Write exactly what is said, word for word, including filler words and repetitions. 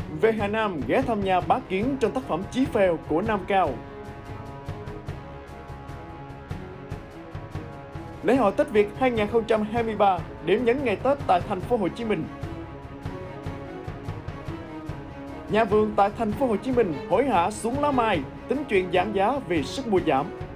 Về Hà Nam, ghé thăm nhà Bá Kiến trong tác phẩm Chí Phèo của Nam Cao. Lễ hội Tết Việt hai nghìn không trăm hai mươi ba điểm nhấn ngày Tết tại thành phố Hồ Chí Minh. Nhà vườn tại thành phố Hồ Chí Minh hối hả xuống lá mai, tính chuyện giảm giá vì sức mua giảm.